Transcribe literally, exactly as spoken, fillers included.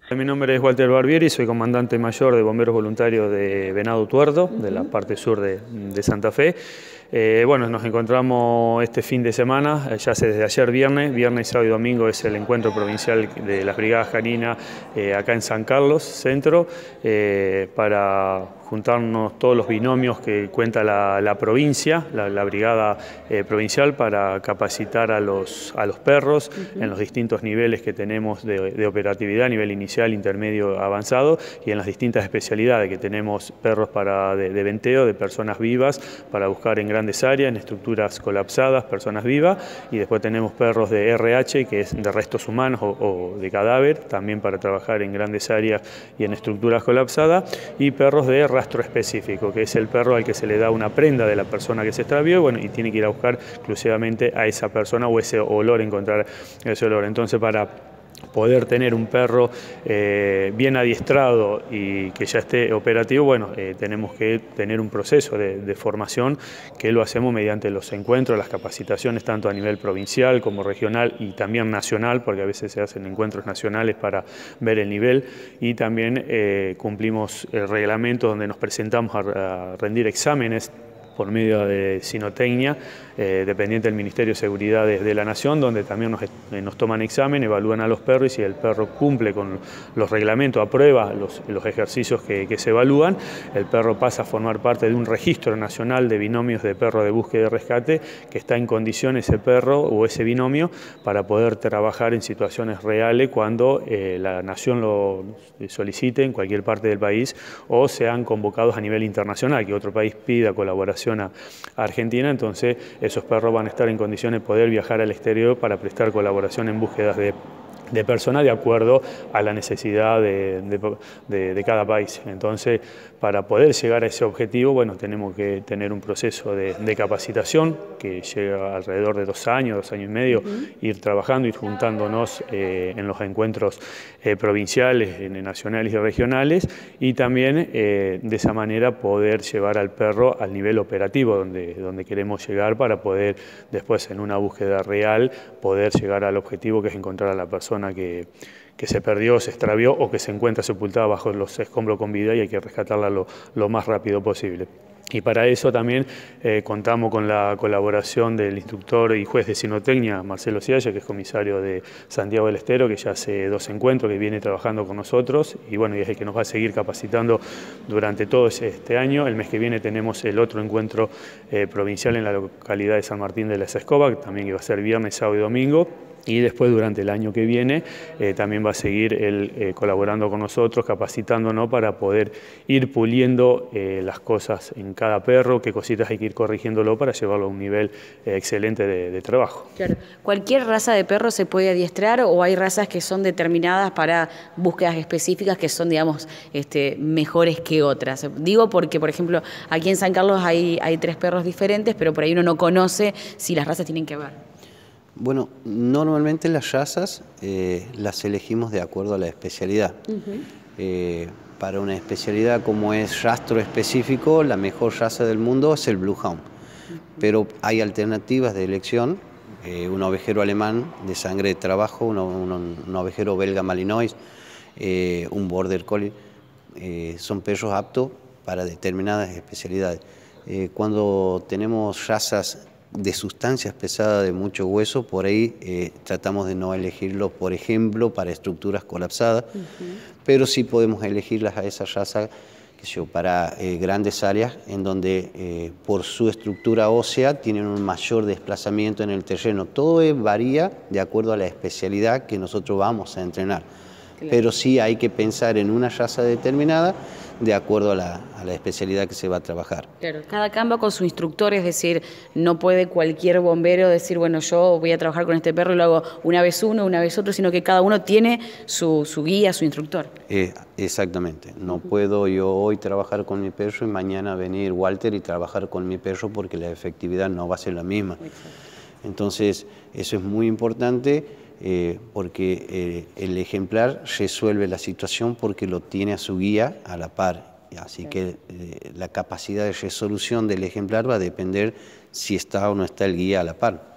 Mi nombre es Walter Barbieri, soy comandante mayor de Bomberos Voluntarios de Venado Tuerto, de la parte sur de, de Santa Fe. Eh, bueno, nos encontramos este fin de semana, ya hace desde ayer viernes, viernes, sábado y domingo es el encuentro provincial de las brigadas caninas eh, acá en San Carlos, centro, eh, para juntarnos todos los binomios que cuenta la, la provincia, la, la brigada eh, provincial, para capacitar a los, a los perros uh-huh. en los distintos niveles que tenemos de, de operatividad, nivel inicial, intermedio, avanzado, y en las distintas especialidades que tenemos perros para de, de venteo, de personas vivas, para buscar en grandes áreas, en estructuras colapsadas, personas vivas, y después tenemos perros de R H, que es de restos humanos o, o de cadáver, también para trabajar en grandes áreas y en estructuras colapsadas, y perros de rastro específico, que es el perro al que se le da una prenda de la persona que se extravió, bueno, y tiene que ir a buscar exclusivamente a esa persona o ese olor, encontrar ese olor. Entonces, para poder tener un perro eh, bien adiestrado y que ya esté operativo, bueno, eh, tenemos que tener un proceso de, de formación que lo hacemos mediante los encuentros, las capacitaciones, tanto a nivel provincial como regional y también nacional, porque a veces se hacen encuentros nacionales para ver el nivel, y también eh, cumplimos el reglamento donde nos presentamos a, a rendir exámenes por medio de Sinotecnia, eh, dependiente del Ministerio de Seguridad de, de la Nación, donde también nos, eh, nos toman examen, evalúan a los perros, y si el perro cumple con los reglamentos, aprueba los, los ejercicios que, que se evalúan, el perro pasa a formar parte de un registro nacional de binomios de perro de búsqueda y rescate, que está en condiciones ese perro o ese binomio para poder trabajar en situaciones reales cuando eh, la Nación lo solicite en cualquier parte del país, o sean convocados a nivel internacional, que otro país pida colaboración a Argentina. Entonces esos perros van a estar en condiciones de poder viajar al exterior para prestar colaboración en búsquedas de de personas de acuerdo a la necesidad de, de, de, de cada país. Entonces, para poder llegar a ese objetivo, bueno, tenemos que tener un proceso de, de capacitación que llega alrededor de dos años, dos años y medio, uh-huh. ir trabajando, ir juntándonos eh, en los encuentros eh, provinciales, en nacionales y regionales, y también eh, de esa manera poder llevar al perro al nivel operativo donde, donde queremos llegar, para poder después, en una búsqueda real, poder llegar al objetivo, que es encontrar a la persona Que, que se perdió, se extravió o que se encuentra sepultada bajo los escombros con vida, y hay que rescatarla lo, lo más rápido posible. Y para eso también eh, contamos con la colaboración del instructor y juez de Sinotecnia, Marcelo Cialla, que es comisario de Santiago del Estero, que ya hace dos encuentros que viene trabajando con nosotros, y bueno, y es el que nos va a seguir capacitando durante todo este año. El mes que viene tenemos el otro encuentro eh, provincial en la localidad de San Martín de las Escobas, que también iba a ser viernes, sábado y domingo. Y después, durante el año que viene, eh, también va a seguir él eh, colaborando con nosotros, capacitándonos para poder ir puliendo eh, las cosas en cada perro, qué cositas hay que ir corrigiéndolo para llevarlo a un nivel eh, excelente de, de trabajo. Claro. ¿Cualquier raza de perro se puede adiestrar, o hay razas que son determinadas para búsquedas específicas que son, digamos, este, mejores que otras? Digo porque, por ejemplo, aquí en San Carlos hay, hay tres perros diferentes, pero por ahí uno no conoce si las razas tienen que ver. Bueno, normalmente las razas eh, las elegimos de acuerdo a la especialidad. Uh-huh. eh, para una especialidad como es rastro específico, la mejor raza del mundo es el Bluehound. Uh-huh. Pero hay alternativas de elección, eh, un ovejero alemán de sangre de trabajo, un, un, un ovejero belga Malinois, eh, un Border Collie, eh, son perros aptos para determinadas especialidades. Eh, cuando tenemos razas de sustancias pesadas, de mucho hueso, por ahí eh, tratamos de no elegirlos, por ejemplo, para estructuras colapsadas, uh-huh. pero sí podemos elegirlas a esa raza que yo, para eh, grandes áreas en donde eh, por su estructura ósea tienen un mayor desplazamiento en el terreno. Todo eh, varía de acuerdo a la especialidad que nosotros vamos a entrenar. Claro. Pero sí hay que pensar en una raza determinada de acuerdo a la, a la especialidad que se va a trabajar. Claro, cada can va con su instructor, es decir, no puede cualquier bombero decir, bueno, yo voy a trabajar con este perro y lo hago una vez uno, una vez otro, sino que cada uno tiene su, su guía, su instructor. Eh, exactamente, no uh-huh. puedo yo hoy trabajar con mi perro y mañana venir Walter y trabajar con mi perro, porque la efectividad no va a ser la misma. Exacto. Entonces, eso es muy importante. Eh, porque eh, el ejemplar resuelve la situación porque lo tiene a su guía a la par. Así que eh, la capacidad de resolución del ejemplar va a depender si está o no está el guía a la par.